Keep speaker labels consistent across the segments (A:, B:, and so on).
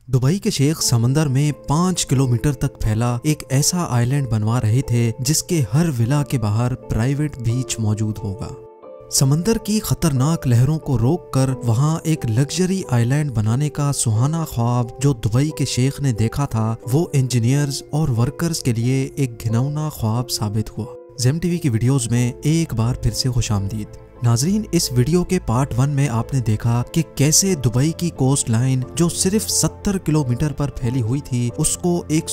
A: Dubai के शेख समंदर में 5 किलोमीटर तक फैला एक ऐसा आइलैंड बनवा रहे थे जिसके हर विला के बाहर प्राइवेट बीच मौजूद होगा। समंदर की खतरनाक लहरों को रोककर वहां एक लग्जरी आइलैंड बनाने का सुहाना ख्वाब जो दुबई के शेख ने देखा था, वो इंजीनियर्स और वर्कर्स के लिए एक घिनौना ख्वाब साबित हुआ। ज़ेम टीवी की वीडियोस में एक बार फिर से खुशामदीद। नाजरीन, इस वीडियो के पार्ट 1 में आपने देखा कि कैसे दुबई की कोस्ट लाइन जो सिर्फ 70 किलोमीटर पर फैली हुई थी, उसको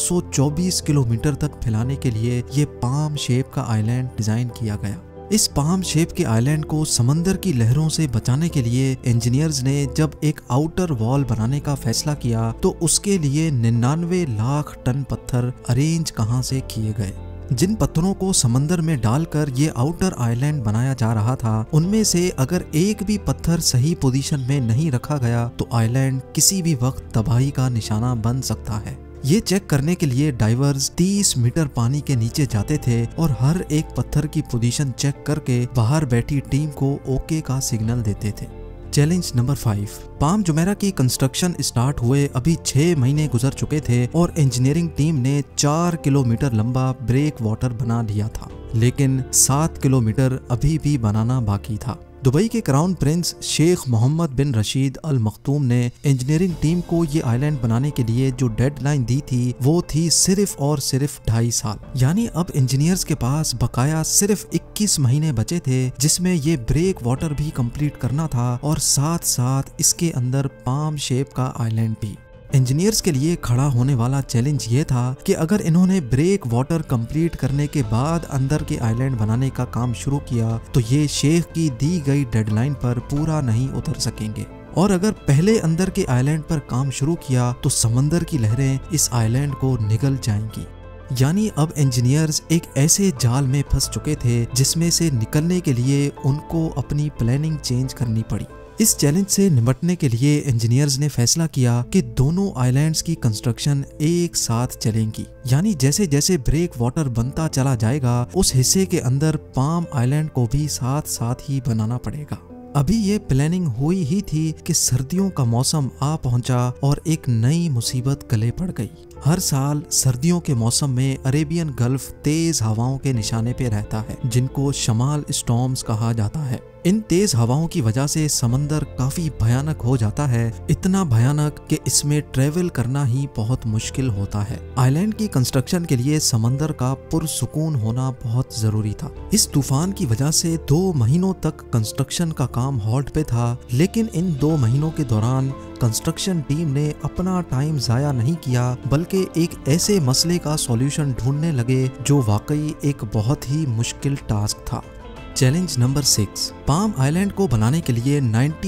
A: 124 किलोमीटर तक फैलाने के लिए ये पाम शेप का आइलैंड डिजाइन किया गया। इस पाम शेप के आइलैंड को समंदर की लहरों से बचाने के लिए इंजीनियर्स ने जब एक आउटर वॉल बनाने का फैसला किया तो उसके लिए 99 लाख टन पत्थर अरेंज कहां से किए गए। जिन पत्थरों को समंदर में डालकर ये आउटर आइलैंड बनाया जा रहा था, उनमें से अगर एक भी पत्थर सही पोजीशन में नहीं रखा गया तो आइलैंड किसी भी वक्त तबाही का निशाना बन सकता है। ये चेक करने के लिए डाइवर्स 30 मीटर पानी के नीचे जाते थे और हर एक पत्थर की पोजीशन चेक करके बाहर बैठी टीम को ओके का सिग्नल देते थे। Challenge number 5। पाम जुमेरा की कंस्ट्रक्शन स्टार्ट हुए अभी 6 महीने गुजर चुके थे और इंजीनियरिंग टीम ने 4 किलोमीटर लंबा ब्रेक वाटर बना लिया था, लेकिन 7 किलोमीटर अभी भी बनाना बाकी था। दुबई के crown prince Sheikh Mohammed bin Rashid Al Maktoum ने इंजीनियरिंग टीम को ये आइलैंड बनाने के लिए जो डेडलाइन दी थी वो थी सिर्फ और सिर्फ 2.5 साल। यानी अब इंजीनियर्स के पास बकाया सिर्फ 21 महीने बचे थे, जिसमें ये ब्रेक वाटर भी कंप्लीट करना था और साथ साथ इसके अंदर पाम शेप का आइलैंड भी। इंजीनियर्स के लिए खड़ा होने वाला चैलेंज ये था कि अगर इन्होंने ब्रेक वाटर कंप्लीट करने के बाद अंदर के आइलैंड बनाने का काम शुरू किया तो ये शेख की दी गई डेडलाइन पर पूरा नहीं उतर सकेंगे, और अगर पहले अंदर के आइलैंड पर काम शुरू किया तो समंदर की लहरें इस आइलैंड को निगल जाएंगी। यानी अब इंजीनियर्स एक ऐसे जाल में फंस चुके थे जिसमें से निकलने के लिए उनको अपनी प्लानिंग चेंज करनी पड़ी। इस चैलेंज से निपटने के लिए इंजीनियर्स ने फैसला किया कि दोनों आइलैंड्स की कंस्ट्रक्शन एक साथ चलेंगी। यानी जैसे जैसे ब्रेक वाटर बनता चला जाएगा, उस हिस्से के अंदर पाम आइलैंड को भी साथ साथ ही बनाना पड़ेगा। अभी ये प्लानिंग हुई ही थी कि सर्दियों का मौसम आ पहुंचा और एक नई मुसीबत गले पड़ गई। हर साल सर्दियों के मौसम में अरेबियन गल्फ तेज हवाओं के निशाने पे रहता है, जिनको शमाल स्टॉर्म्स कहा जाता है। इन तेज हवाओं की वजह से समंदर काफी भयानक हो जाता है, इतना भयानक कि इसमें ट्रेवल करना ही बहुत मुश्किल होता है। आइलैंड की कंस्ट्रक्शन के लिए समंदर का पुरसुकून होना बहुत जरूरी था। इस तूफान की वजह से 2 महीनों तक कंस्ट्रक्शन का काम हॉल्ट पे था, लेकिन इन 2 महीनों के दौरान कंस्ट्रक्शन टीम ने अपना टाइम जाया नहीं किया, बल्कि एक ऐसे मसले का सॉल्यूशन ढूंढने लगे जो वाकई एक बहुत ही मुश्किल टास्क था। Challenge number 6। पाम आइलैंड को बनाने के लिए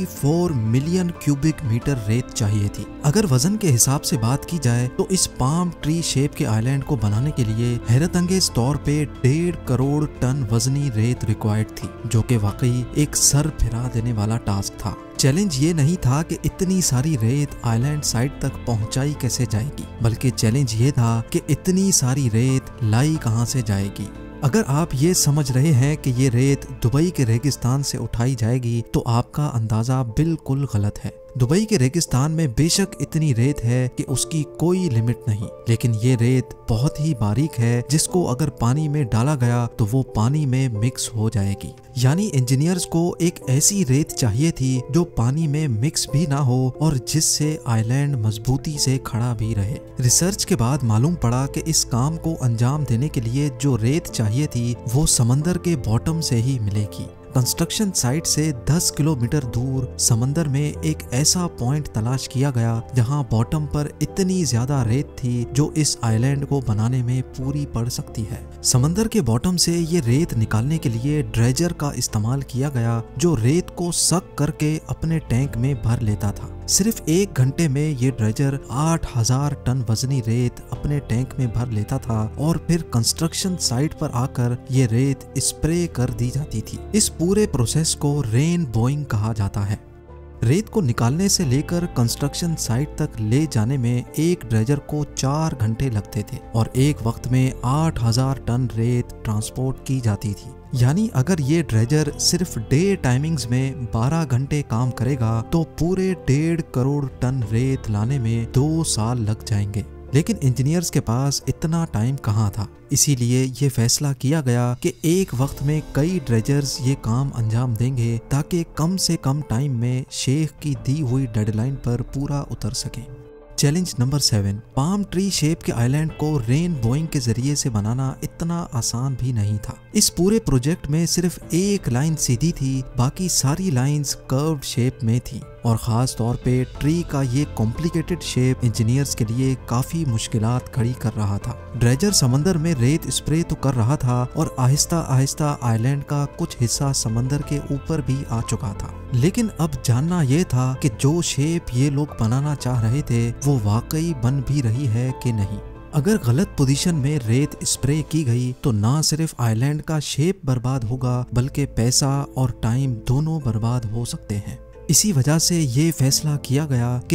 A: 94 मिलियन क्यूबिक मीटर रेत चाहिए थी। अगर वजन के हिसाब से बात की जाए तो इस पाम ट्री शेप के आइलैंड को बनाने के लिए हैरत अंगेज तौर पे 1.5 करोड़ टन वजनी रेत रिक्वायर्ड थी, जो कि वाकई एक सर फिरा देने वाला टास्क था। चैलेंज ये नहीं था कि इतनी सारी रेत आइलैंड साइड तक पहुंचाई कैसे जाएगी, बल्कि चैलेंज ये था कि इतनी सारी रेत लाई कहां से जाएगी। अगर आप ये समझ रहे हैं कि ये रेत दुबई के रेगिस्तान से उठाई जाएगी तो आपका अंदाजा बिल्कुल गलत है। दुबई के रेगिस्तान में बेशक इतनी रेत है कि उसकी कोई लिमिट नहीं, लेकिन ये रेत बहुत ही बारीक है जिसको अगर पानी में डाला गया तो वो पानी में मिक्स हो जाएगी। यानी इंजीनियर्स को एक ऐसी रेत चाहिए थी जो पानी में मिक्स भी ना हो और जिससे आइलैंड मजबूती से खड़ा भी रहे। रिसर्च के बाद मालूम पड़ा कि इस काम को अंजाम देने के लिए जो रेत चाहिए थी वो समंदर के बॉटम से ही मिलेगी। कंस्ट्रक्शन साइट से 10 किलोमीटर दूर समंदर में एक ऐसा पॉइंट तलाश किया गया जहां बॉटम पर इतनी ज्यादा रेत थी जो इस आइलैंड को बनाने में पूरी पड़ सकती है। समंदर के बॉटम से ये रेत निकालने के लिए ड्रेजर का इस्तेमाल किया गया, जो रेत को सक करके अपने टैंक में भर लेता था। सिर्फ 1 घंटे में ये ड्रेजर 8000 टन वजनी रेत अपने टैंक में भर लेता था और फिर कंस्ट्रक्शन साइट पर आकर ये रेत स्प्रे कर दी जाती थी। इस पूरे प्रोसेस को रेन बोइंग कहा जाता है। रेत को निकालने से लेकर कंस्ट्रक्शन साइट तक ले जाने में एक ड्रेजर को 4 घंटे लगते थे और एक वक्त में 8000 टन रेत ट्रांसपोर्ट की जाती थी। यानी अगर ये ड्रेजर सिर्फ डे टाइमिंग्स में 12 घंटे काम करेगा तो पूरे 1.5 करोड़ टन रेत लाने में 2 साल लग जाएंगे। लेकिन इंजीनियर्स के पास इतना टाइम कहाँ था, इसीलिए ये फैसला किया गया कि एक वक्त में कई ड्रेजर्स ये काम अंजाम देंगे ताकि कम से कम टाइम में शेख की दी हुई डेडलाइन पर पूरा उतर सके। Challenge number 7, palm tree shape के आइलैंड को रेन बोइंग के जरिए से बनाना इतना आसान भी नहीं था। इस पूरे प्रोजेक्ट में सिर्फ एक लाइन सीधी थी, बाकी सारी लाइंस कर्व्ड शेप में थी और ख़ास तौर पे ट्री का ये कॉम्प्लिकेटेड शेप इंजीनियर्स के लिए काफ़ी मुश्किलात खड़ी कर रहा था। ड्रेजर समंदर में रेत स्प्रे तो कर रहा था और आहिस्ता आहिस्ता आइलैंड का कुछ हिस्सा समंदर के ऊपर भी आ चुका था। लेकिन अब जानना यह था कि जो शेप ये लोग बनाना चाह रहे थे वो वाकई बन भी रही है कि नहीं। अगर गलत पोजीशन में रेत स्प्रे की गई तो ना सिर्फ आइलैंड का शेप बर्बाद होगा बल्कि पैसा और टाइम दोनों बर्बाद हो सकते हैं। इसी वजह से ये फैसला किया गया कि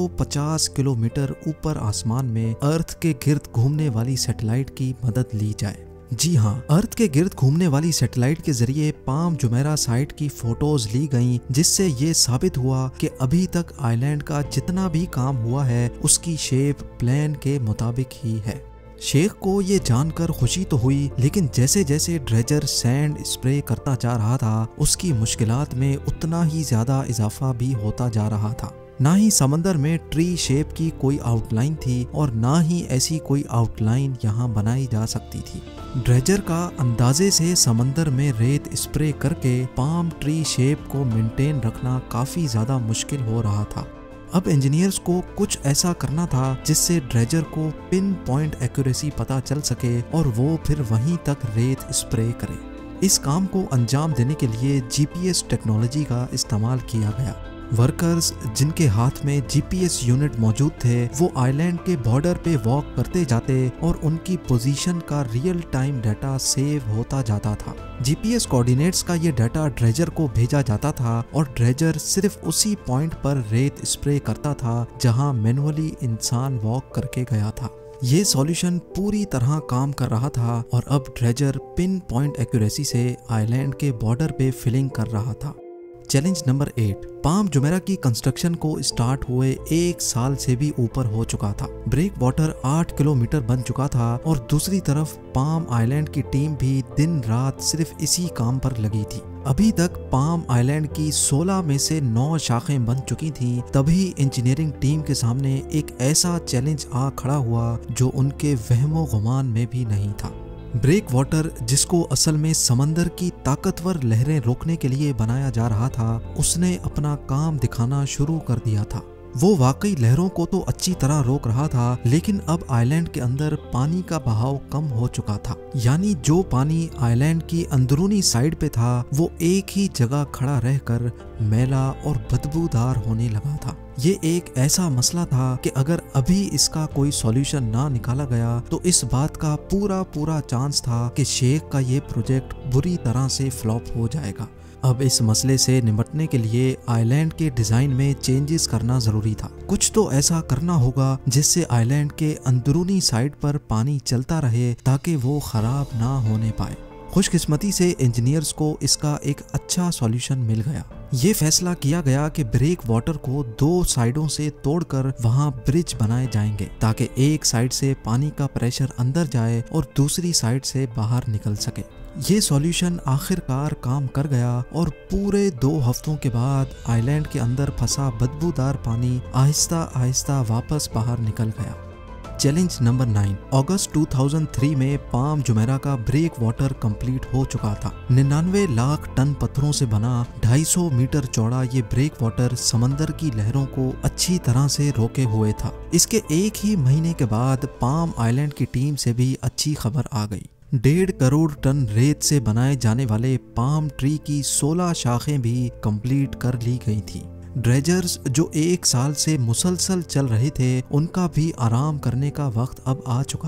A: 650 किलोमीटर ऊपर आसमान में अर्थ के गिर्द घूमने वाली सैटेलाइट की मदद ली जाए। जी हाँ, अर्थ के गिर्द घूमने वाली सैटेलाइट के जरिए पाम जुमेरा साइट की फोटोज ली गईं, जिससे ये साबित हुआ कि अभी तक आइलैंड का जितना भी काम हुआ है उसकी शेप प्लान के मुताबिक ही है। शेख को ये जानकर खुशी तो हुई, लेकिन जैसे जैसे ड्रेजर सैंड स्प्रे करता जा रहा था उसकी मुश्किलात में उतना ही ज्यादा इजाफा भी होता जा रहा था। ना ही समंदर में ट्री शेप की कोई आउटलाइन थी और ना ही ऐसी कोई आउटलाइन यहाँ बनाई जा सकती थी। ड्रेजर का अंदाजे से समंदर में रेत स्प्रे करके पाम ट्री शेप को मेंटेन रखना काफी ज्यादा मुश्किल हो रहा था। अब इंजीनियर्स को कुछ ऐसा करना था जिससे ड्रेजर को पिन पॉइंट एक्यूरेसी पता चल सके और वो फिर वहीं तक रेत स्प्रे करे। इस काम को अंजाम देने के लिए जीपीएस टेक्नोलॉजी का इस्तेमाल किया गया। वर्कर्स जिनके हाथ में जीपीएस यूनिट मौजूद थे वो आइलैंड के बॉर्डर पे वॉक करते जाते और उनकी पोजीशन का रियल टाइम डाटा सेव होता जाता था। जीपीएस कोऑर्डिनेट्स का ये डाटा ड्रेजर को भेजा जाता था और ड्रेजर सिर्फ उसी पॉइंट पर रेत स्प्रे करता था जहां मैनुअली इंसान वॉक करके गया था। ये सॉल्यूशन पूरी तरह काम कर रहा था और अब ड्रेजर पिन पॉइंट एक्यूरेसी से आइलैंड के बॉर्डर पे फिलिंग कर रहा था। चैलेंज नंबर 8, पाम जुमेरा की कंस्ट्रक्शन को स्टार्ट हुए 1 साल से भी ऊपर हो चुका था। ब्रेक वाटर 8 किलोमीटर बन चुका था और दूसरी तरफ पाम आइलैंड की टीम भी दिन रात सिर्फ इसी काम पर लगी थी। अभी तक पाम आइलैंड की 16 में से 9 शाखें बन चुकी थीं। तभी इंजीनियरिंग टीम के सामने एक ऐसा चैलेंज आ खड़ा हुआ जो उनके वहमो गुमान में भी नहीं था। ब्रेक वाटर, जिसको असल में समंदर की ताकतवर लहरें रोकने के लिए बनाया जा रहा था, उसने अपना काम दिखाना शुरू कर दिया था। वो वाकई लहरों को तो अच्छी तरह रोक रहा था, लेकिन अब आइलैंड के अंदर पानी का बहाव कम हो चुका था। यानी जो पानी आइलैंड की अंदरूनी साइड पे था वो एक ही जगह खड़ा रहकर मैला और बदबूदार होने लगा था। ये एक ऐसा मसला था कि अगर अभी इसका कोई सॉल्यूशन ना निकाला गया तो इस बात का पूरा चांस था कि शेख का ये प्रोजेक्ट बुरी तरह से फ्लॉप हो जाएगा। अब इस मसले से निपटने के लिए आइलैंड के डिजाइन में चेंजेस करना जरूरी था। कुछ तो ऐसा करना होगा जिससे आइलैंड के अंदरूनी साइड पर पानी चलता रहे ताकि वो खराब ना होने पाए। खुशकिस्मती से इंजीनियर्स को इसका एक अच्छा सॉल्यूशन मिल गया। ये फैसला किया गया कि ब्रेक वाटर को 2 साइडों से तोड़कर वहां ब्रिज बनाए जाएंगे ताकि एक साइड से पानी का प्रेशर अंदर जाए और दूसरी साइड से बाहर निकल सके। ये सॉल्यूशन आखिरकार काम कर गया और पूरे 2 हफ्तों के बाद आइलैंड के अंदर फंसा बदबूदार पानी आहिस्ता आहिस्ता वापस बाहर निकल गया। चैलेंज नंबर 9, अगस्त 2003 में पाम जुमेरा का ब्रेक वाटर कंप्लीट हो चुका था। 99 लाख टन पत्थरों से बना 250 मीटर चौड़ा ये ब्रेक वाटर समंदर की लहरों को अच्छी तरह से रोके हुए था। इसके एक ही महीने के बाद पाम आइलैंड की टीम से भी अच्छी खबर आ गई। 1.5 करोड़ टन रेत से बनाए जाने वाले पाम ट्री की 16 शाखें भी कंप्लीट कर ली गई थी। ड्रेजर्स जो 1 साल से मुसलसल चल रहे थे उनका भी आराम करने का वक्त अब आ चुका था।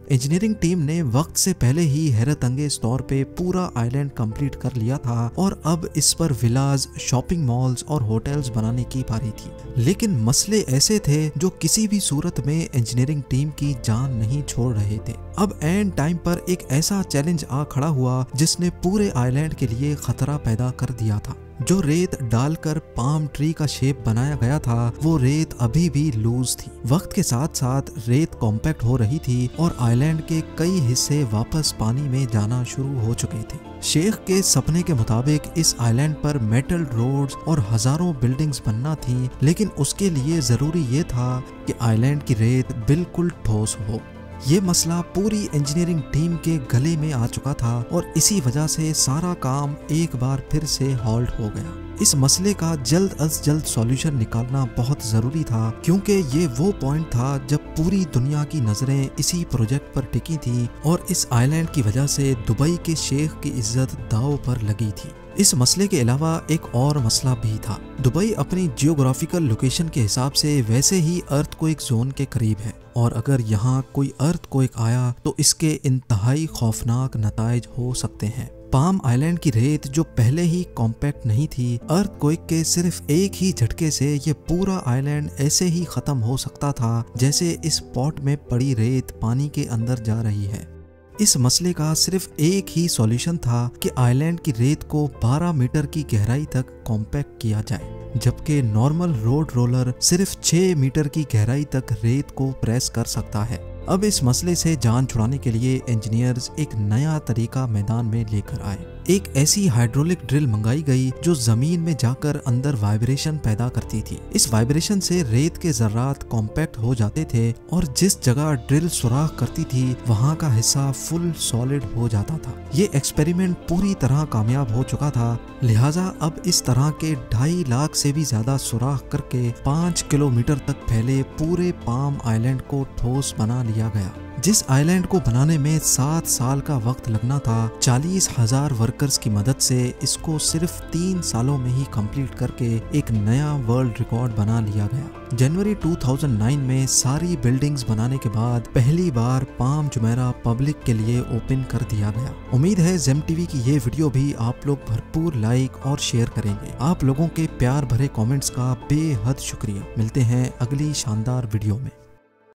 A: इंजीनियरिंग टीम ने वक्त से पहले ही हैरत अंगेज तौर पे पूरा आइलैंड कंप्लीट कर लिया था और अब इस पर विलाज, शॉपिंग मॉल्स और होटल्स बनाने की बारी थी। लेकिन मसले ऐसे थे जो किसी भी सूरत में इंजीनियरिंग टीम की जान नहीं छोड़ रहे थे। अब एंड टाइम पर एक ऐसा चैलेंज आ खड़ा हुआ जिसने पूरे आइलैंड के लिए खतरा पैदा कर दिया था। जो रेत डालकर पाम ट्री का शेप बनाया गया था वो रेत अभी भी लूज थी। वक्त के साथ साथ रेत कॉम्पैक्ट हो रही थी और आइलैंड के कई हिस्से वापस पानी में जाना शुरू हो चुके थे। शेख के सपने के मुताबिक इस आइलैंड पर मेटल रोड्स और हजारों बिल्डिंग्स बनना थी, लेकिन उसके लिए जरूरी ये था कि आइलैंड की रेत बिल्कुल ठोस हो। ये मसला पूरी इंजीनियरिंग टीम के गले में आ चुका था और इसी वजह से सारा काम एक बार फिर से हॉल्ट हो गया। इस मसले का जल्द अज जल्द सॉल्यूशन निकालना बहुत जरूरी था, क्योंकि ये वो पॉइंट था जब पूरी दुनिया की नजरें इसी प्रोजेक्ट पर टिकी थी और इस आइलैंड की वजह से दुबई के शेख की इज्जत दांव पर लगी थी। इस मसले के अलावा एक और मसला भी था। दुबई अपनी जियोग्राफिकल लोकेशन के हिसाब से वैसे ही अर्थक्वेक जोन के करीब है और अगर यहाँ कोई अर्थक्वेक आया तो इसके इंतहाई खौफनाक नताइज हो सकते हैं। पाम आइलैंड की रेत जो पहले ही कॉम्पैक्ट नहीं थी, अर्थक्वेक के सिर्फ एक ही झटके से ये पूरा आइलैंड ऐसे ही खत्म हो सकता था जैसे इस पॉट में पड़ी रेत पानी के अंदर जा रही है। इस मसले का सिर्फ एक ही सॉल्यूशन था कि आइलैंड की रेत को 12 मीटर की गहराई तक कॉम्पैक्ट किया जाए, जबकि नॉर्मल रोड रोलर सिर्फ 6 मीटर की गहराई तक रेत को प्रेस कर सकता है। अब इस मसले से जान छुड़ाने के लिए इंजीनियर्स एक नया तरीका मैदान में लेकर आए। एक ऐसी हाइड्रोलिक ड्रिल मंगाई गई जो जमीन में जाकर अंदर वाइब्रेशन पैदा करती थी। इस वाइब्रेशन से रेत के जर्रात कॉम्पैक्ट हो जाते थे और जिस जगह ड्रिल सुराख करती थी वहां का हिस्सा फुल सॉलिड हो जाता था। ये एक्सपेरिमेंट पूरी तरह कामयाब हो चुका था, लिहाजा अब इस तरह के 2.5 लाख से भी ज्यादा सुराख करके 5 किलोमीटर तक फैले पूरे पाम आइलैंड को ठोस बना लिया गया। जिस आइलैंड को बनाने में 7 साल का वक्त लगना था, 40,000 वर्कर्स की मदद से इसको सिर्फ 3 सालों में ही कंप्लीट करके एक नया वर्ल्ड रिकॉर्ड बना लिया गया। जनवरी 2009 में सारी बिल्डिंग्स बनाने के बाद पहली बार पाम जुमेरा पब्लिक के लिए ओपन कर दिया गया। उम्मीद है जेम टीवी की ये वीडियो भी आप लोग भरपूर लाइक और शेयर करेंगे। आप लोगों के प्यार भरे कमेंट्स का बेहद शुक्रिया। मिलते हैं अगली शानदार वीडियो में।